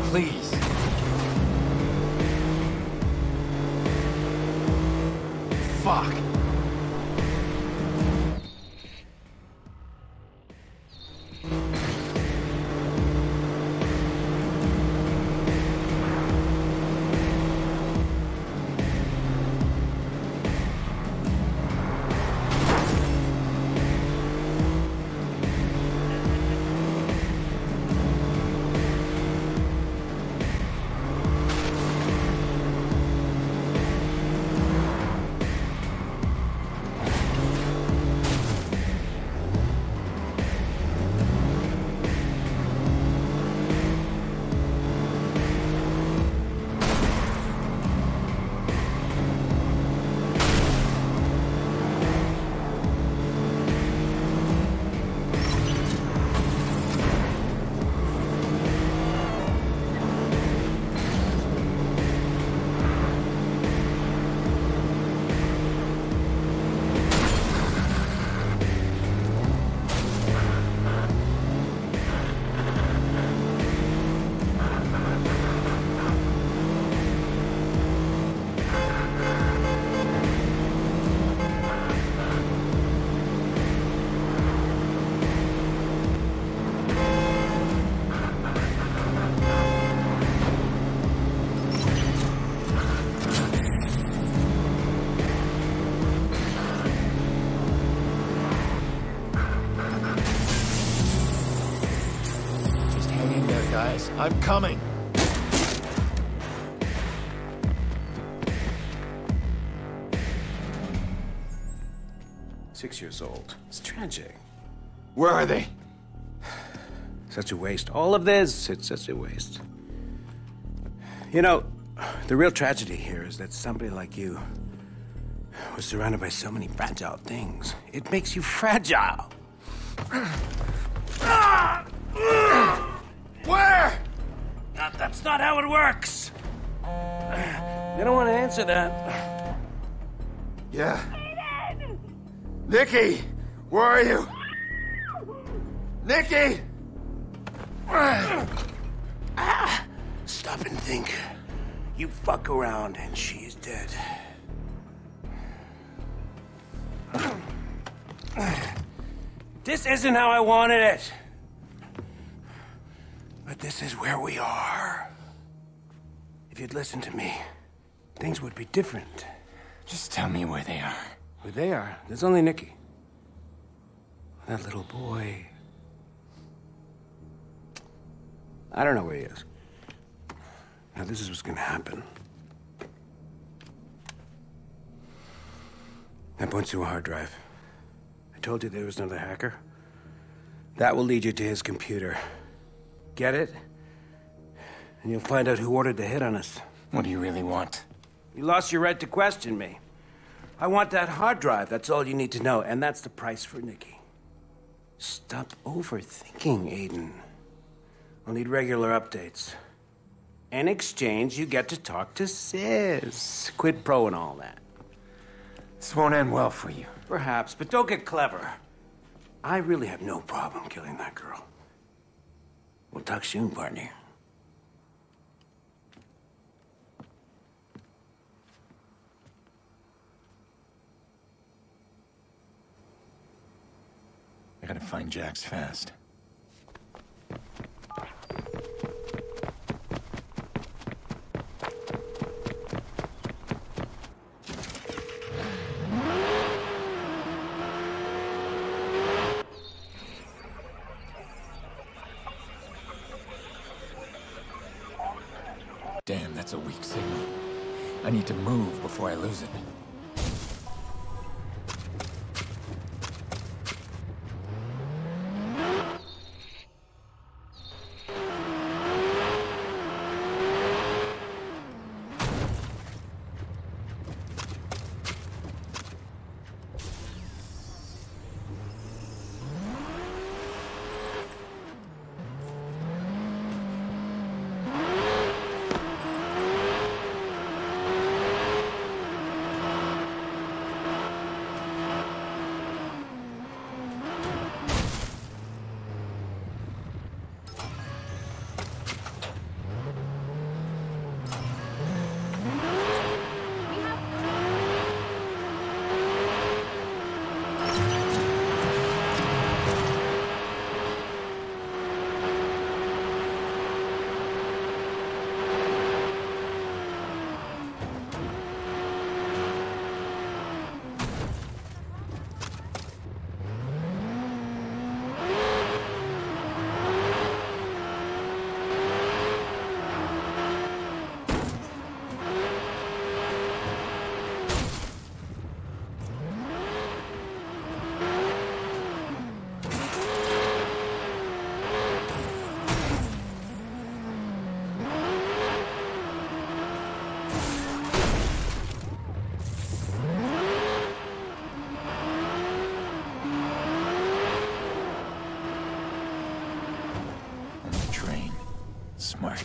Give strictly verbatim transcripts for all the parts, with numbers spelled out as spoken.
Please. Fuck. Guys, I'm coming. Six years old. It's tragic. Where are they? Such a waste. All of this, it's such a waste. You know, the real tragedy here is that somebody like you was surrounded by so many fragile things. It makes you fragile. Where? Uh, that's not how it works. They don't want to answer that. Yeah. Nikki, where are you? Nikki! Ah, stop and think. You fuck around and she is dead. This isn't how I wanted it. But this is where we are. If you'd listened to me, things would be different. Just tell me where they are. Where they are? There's only Nikki. That little boy. I don't know where he is. Now, this is what's gonna happen. I points to a hard drive. I told you there was another hacker. That will lead you to his computer. Get it? And you'll find out who ordered the hit on us. What do you really want? You lost your right to question me. I want that hard drive, that's all you need to know, and that's the price for Nikki. Stop overthinking, Aiden. I'll need regular updates. In exchange, you get to talk to Sis. Quid pro and all that. This won't end well for you. Perhaps, but don't get clever. I really have no problem killing that girl. We'll talk soon, partner. I gotta find Jax fast. Damn, that's a weak signal. I need to move before I lose it. Smart.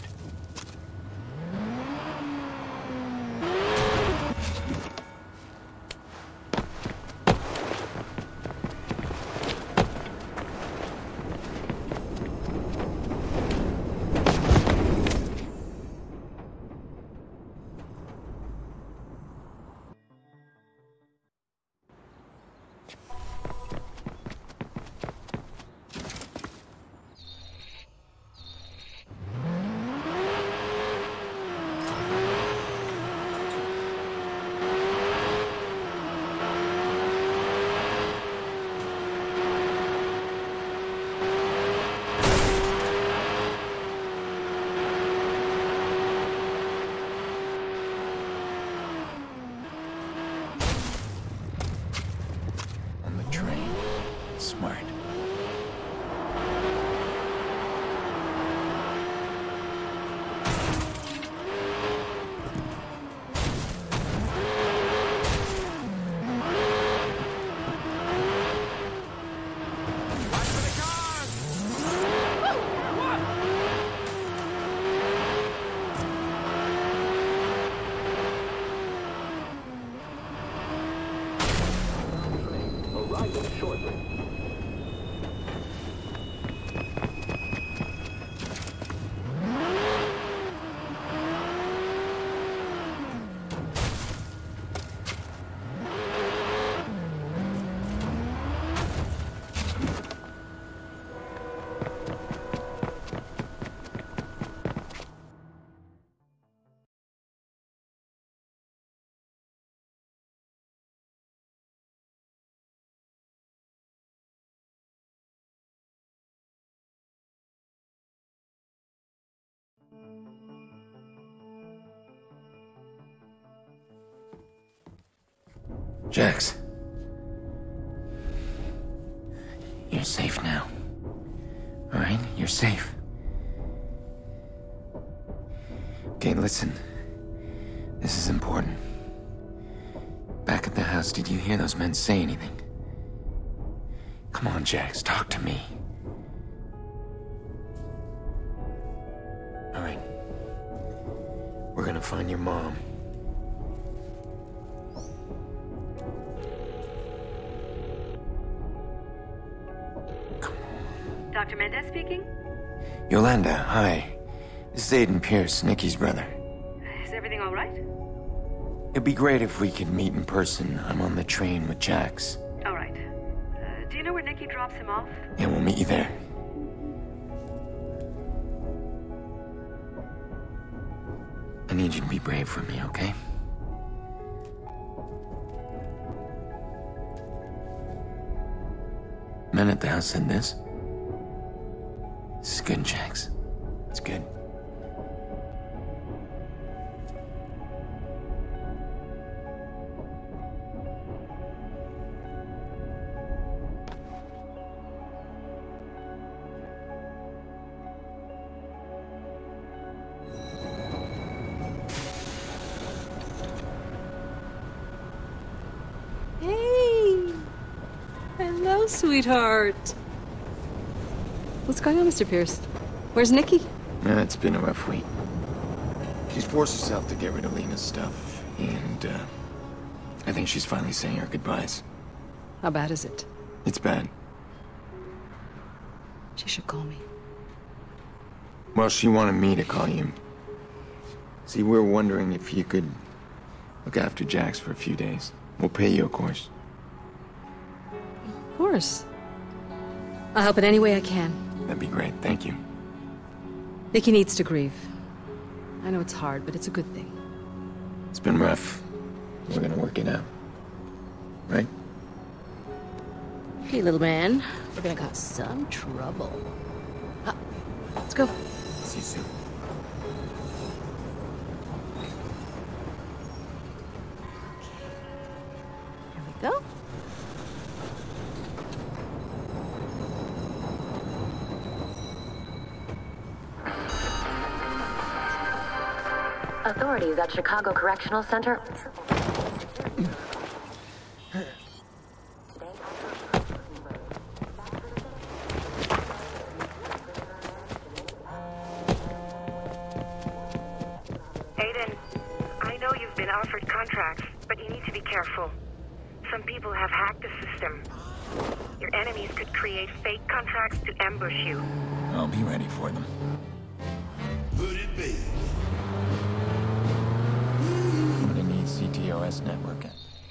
Smart. Arriving shortly. Jax. You're safe now. Alright? You're safe. Okay, listen. This is important. Back at the house, did you hear those men say anything? Come on, Jax, talk to me. Alright. We're gonna find your mom. Doctor Mendez speaking? Yolanda, hi. This is Aiden Pierce, Nikki's brother. Is everything all right? It'd be great if we could meet in person. I'm on the train with Jax. All right. Uh, do you know where Nikki drops him off? Yeah, we'll meet you there. I need you to be brave for me, okay? Men at the house said this. This is good, Jax. It's good. Hey! Hello, sweetheart. What's going on, Mister Pierce? Where's Nikki? Yeah, it's been a rough week. She's forced herself to get rid of Lena's stuff, and, uh, I think she's finally saying her goodbyes. How bad is it? It's bad. She should call me. Well, she wanted me to call you. See, we're wondering if you could look after Jax for a few days. We'll pay you, of course. Of course. I'll help in any way I can. That'd be great, thank you. Nikki needs to grieve. I know it's hard, but it's a good thing. It's been rough. We're gonna work it out. Right? Hey, little man. We're gonna cause some trouble. Ah, let's go. See you soon. Here we go. Authorities at Chicago Correctional Center. contracts, but you need to be careful. Some people have hacked the system. Your enemies could create fake contracts to ambush you. I'll be ready for them. Could it be? I'm gonna need C T O S networking.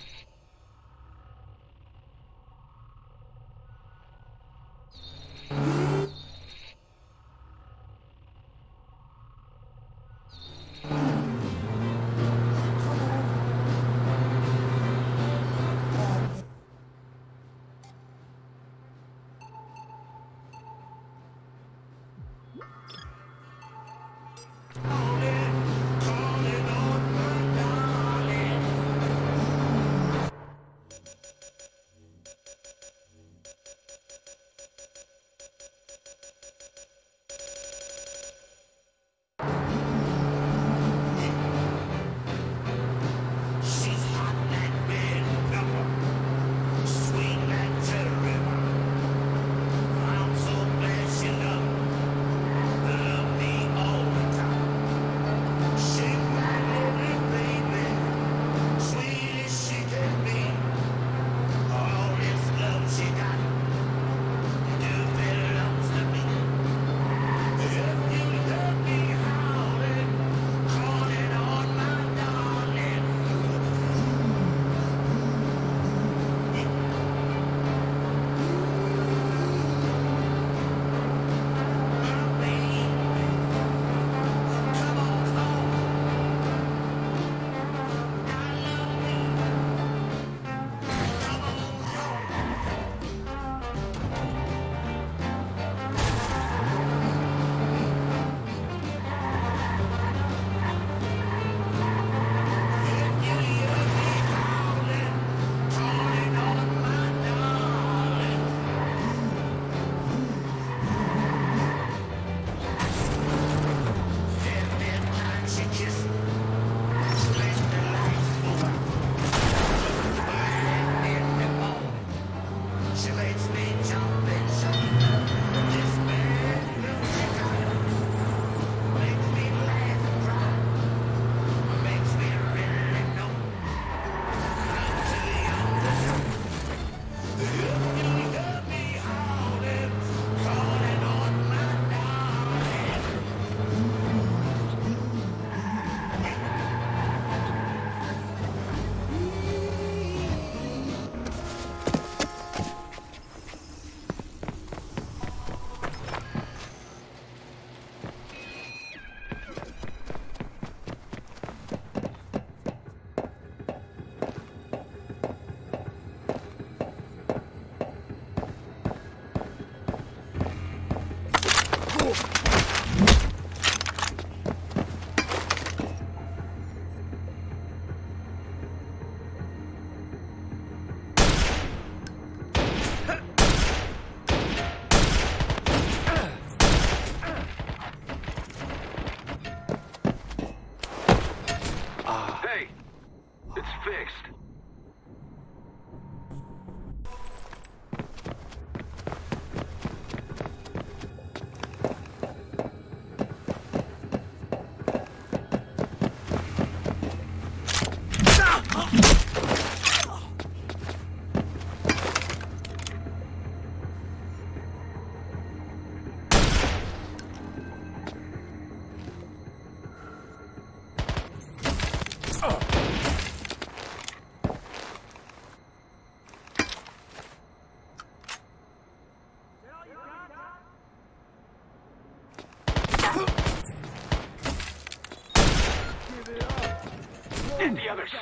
Get the others.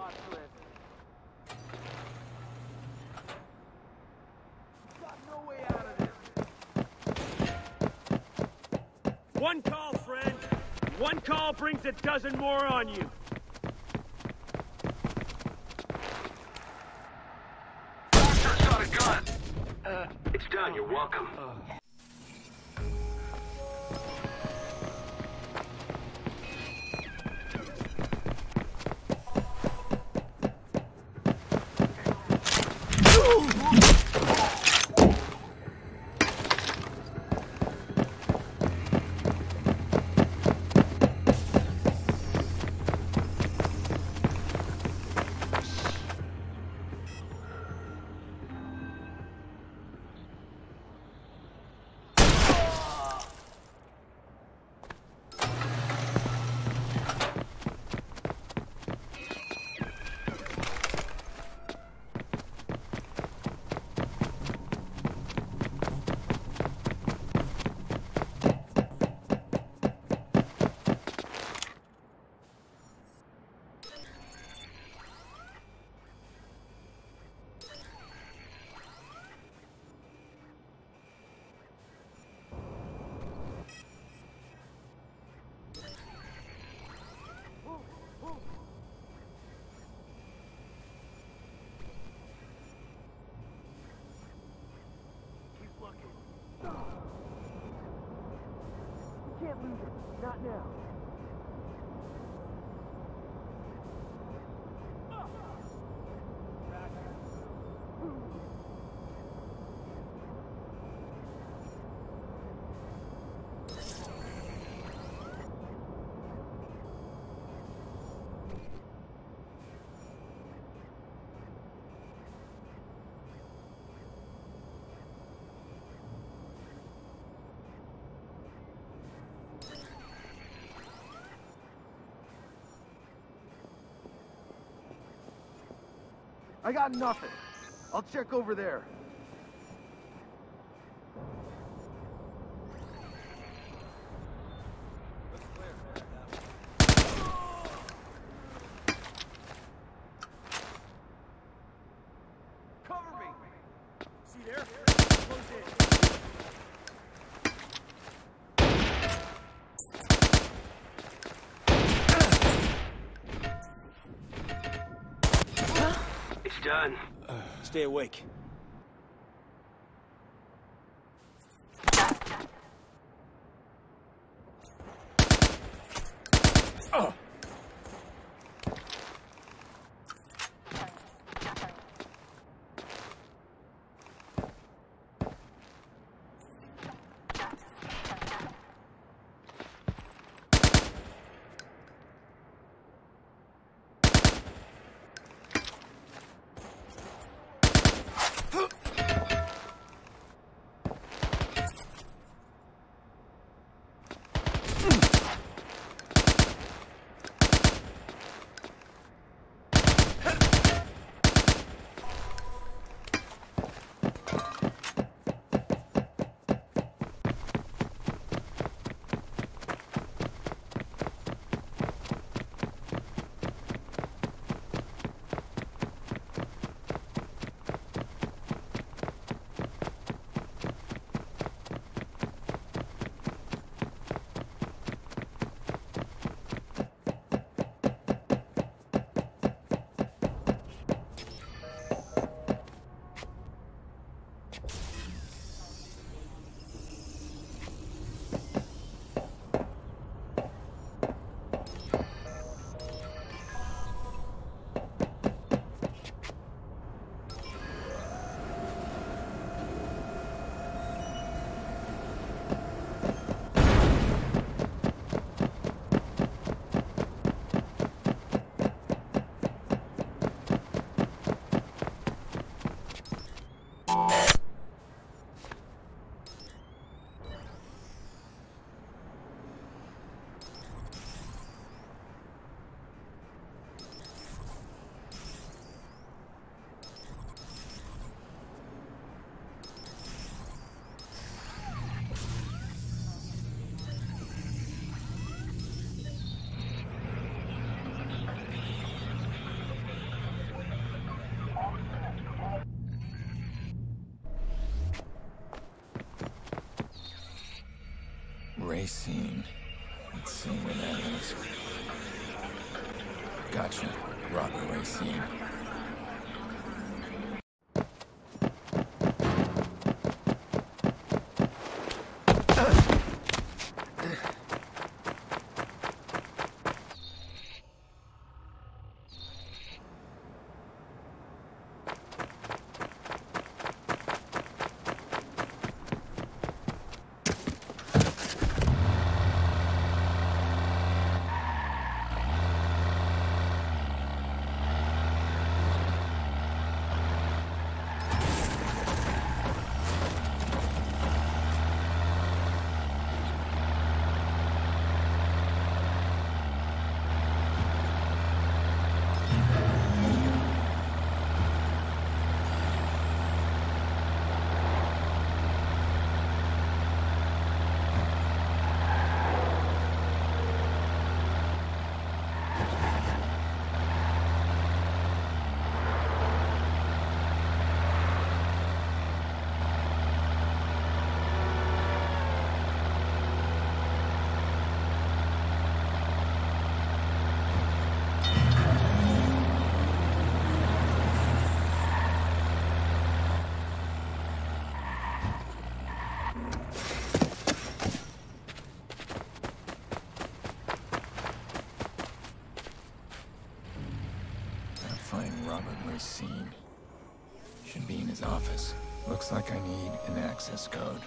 One call, friend. One call brings a dozen more on you. Doctor's got a gun. Uh, it's done. You're welcome. Uh. can't lose him. Not now. I got nothing. I'll check over there. Cover me. See there? Close in. It's done. Stay awake. Oh. Racine. Let's see where that is. Gotcha. Robert Racine. Very seen. Should be in his office. Looks like I need an access code.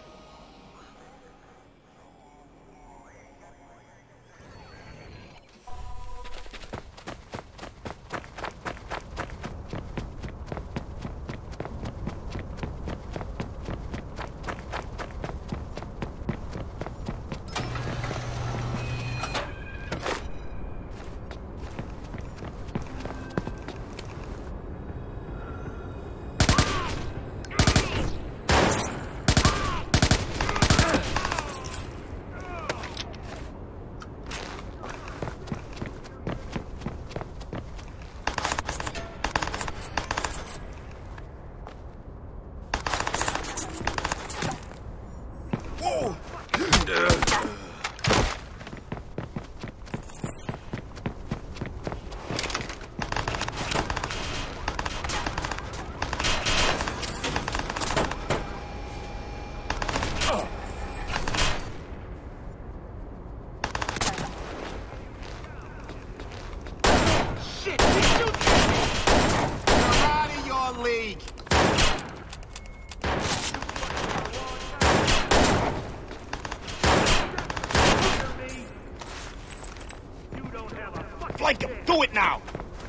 Flank him! Do it now!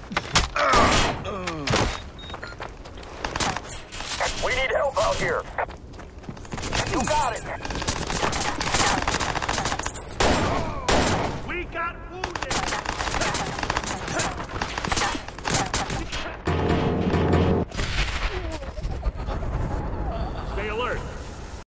We need help out here. You got it. We got